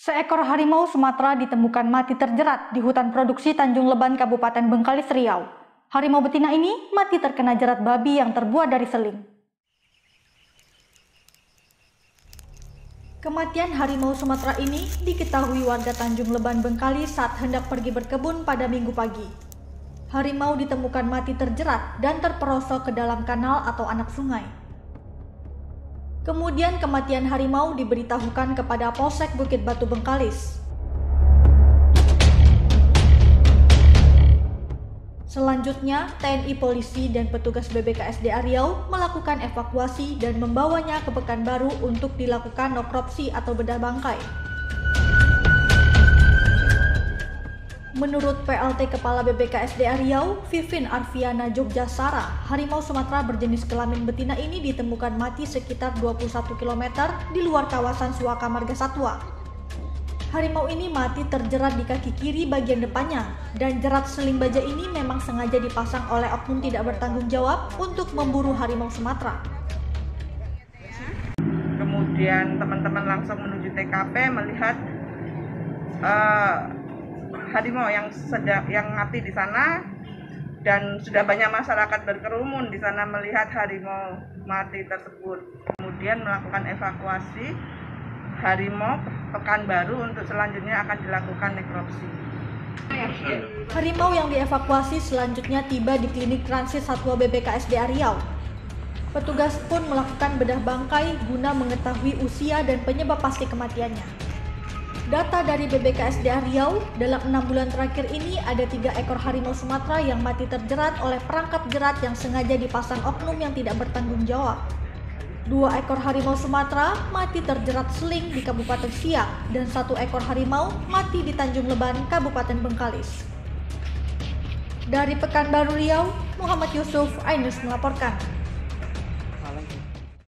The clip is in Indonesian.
Seekor harimau Sumatera ditemukan mati terjerat di hutan produksi Tanjung Leban, Kabupaten Bengkalis, Riau. Harimau betina ini mati terkena jerat babi yang terbuat dari seling. Kematian harimau Sumatera ini diketahui warga Tanjung Leban, Bengkalis saat hendak pergi berkebun pada Minggu pagi. Harimau ditemukan mati terjerat dan terperosok ke dalam kanal atau anak sungai. Kemudian kematian harimau diberitahukan kepada Polsek Bukit Batu Bengkalis. Selanjutnya, TNI Polisi dan petugas BBKSDA Riau melakukan evakuasi dan membawanya ke Pekanbaru untuk dilakukan nekropsi atau bedah bangkai. Menurut PLT Kepala BBKSDA Riau, Vivin Arfiana Jogjasara, harimau Sumatera berjenis kelamin betina ini ditemukan mati sekitar 21 km di luar kawasan Suaka Marga Satwa. Harimau ini mati terjerat di kaki kiri bagian depannya, dan jerat seling baja ini memang sengaja dipasang oleh oknum tidak bertanggung jawab untuk memburu harimau Sumatera. Kemudian teman-teman langsung menuju TKP melihat harimau yang mati di sana, dan sudah banyak masyarakat berkerumun di sana melihat harimau mati tersebut. Kemudian melakukan evakuasi harimau Pekanbaru untuk selanjutnya akan dilakukan nekropsi. Harimau yang dievakuasi selanjutnya tiba di klinik transit Satwa BBKSDA Riau. Petugas pun melakukan bedah bangkai guna mengetahui usia dan penyebab pasti kematiannya. Data dari BBKSDA Riau, dalam 6 bulan terakhir ini ada 3 ekor harimau Sumatera yang mati terjerat oleh perangkap jerat yang sengaja dipasang oknum yang tidak bertanggung jawab. 2 ekor harimau Sumatera mati terjerat seling di Kabupaten Siak, dan 1 ekor harimau mati di Tanjung Leban, Kabupaten Bengkalis. Dari Pekanbaru Riau, Muhammad Yusuf, iNews melaporkan.